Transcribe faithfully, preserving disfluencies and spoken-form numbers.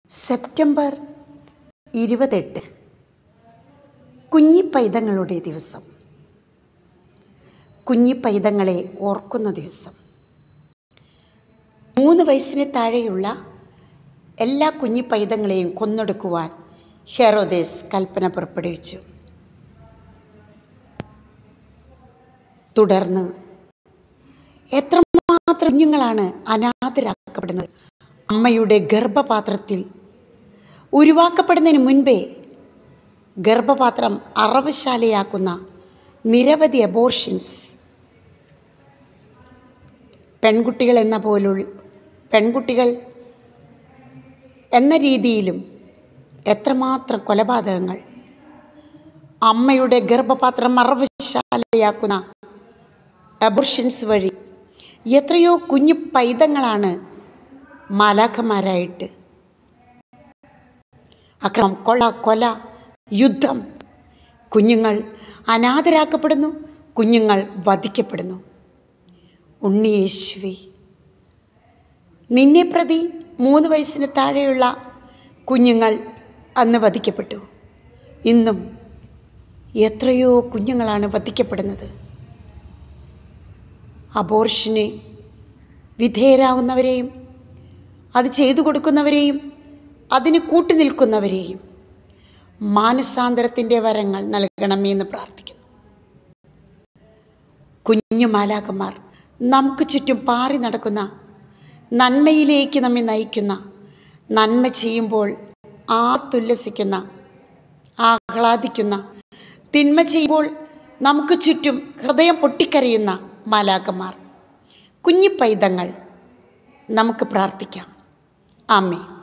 September ഇരുപത്തെട്ട് കുഞ്ഞിപ്പൈതങ്ങളുടെ ദിവസം. കുഞ്ഞിപ്പൈതങ്ങളെ ഓർക്കുന്ന ദിവസം. മൂന്ന് വയസ്സിന് താഴെയുള്ള എല്ലാ കുഞ്ഞിപ്പൈതങ്ങളെയും കൊന്നൊടുക്കുവാൻ ഹെറോദേസ് കൽപ്പന പുറപ്പെടുവിച്ചു. തുടർന്ന് എത്രമാത്രം കുഞ്ഞുങ്ങളാണ് അനാഥരാക്കപ്പെടുന്നത്. അമ്മയുടെ ഗർഭപാത്രത്തിൽ ഉരുവാക്കപ്പെടുന്നതിന് മുൻപേ ഗർഭപാത്രം അറവശാലയാക്കുന്ന നിരവധി അബോർഷൻസ്, പെൺകുട്ടികൾ എന്ന പോലുള്ള പെൺകുട്ടികൾ എന്ന രീതിയിലും എത്രമാത്രം കൊലപാതകങ്ങൾ, അമ്മയുടെ ഗർഭപാത്രം അറവശാലയാക്കുന്ന അബോർഷൻസ് വഴി എത്രയോ കുഞ്ഞു പൈതങ്ങളാണ് മാലാഖമാരായിട്ട്. അക്രമം, കൊള്ള, കൊല, യുദ്ധം, കുഞ്ഞുങ്ങൾ അനാഥരാക്കപ്പെടുന്നു, കുഞ്ഞുങ്ങൾ വധിക്കപ്പെടുന്നു. ഉണ്ണിയേശുവേ, നിന്നെ പ്രതി മൂന്ന് വയസ്സിന് താഴെയുള്ള കുഞ്ഞുങ്ങൾ അന്ന് വധിക്കപ്പെട്ടു. ഇന്നും എത്രയോ കുഞ്ഞുങ്ങളാണ് വധിക്കപ്പെടുന്നത്. അബോർഷന് വിധേയരാകുന്നവരെയും അത് ചെയ്തു കൊടുക്കുന്നവരെയും അതിന് കൂട്ടുനിൽക്കുന്നവരെയും മാനസാന്തരത്തിൻ്റെ വരങ്ങൾ നൽകണമേ എന്ന് പ്രാർത്ഥിക്കുന്നു. കുഞ്ഞു മാലാഖമാർ നമുക്ക് ചുറ്റും പാറി നടക്കുന്ന, നന്മയിലേക്ക് നമ്മെ നയിക്കുന്ന, നന്മ ചെയ്യുമ്പോൾ ആർത്തുല്ലസിക്കുന്ന, ആഹ്ലാദിക്കുന്ന, തിന്മ ചെയ്യുമ്പോൾ നമുക്ക് ചുറ്റും ഹൃദയം പൊട്ടിക്കരയുന്ന മാലാഖമാർ, കുഞ്ഞു പൈതങ്ങൾ, നമുക്ക് പ്രാർത്ഥിക്കാം. ആമേൻ.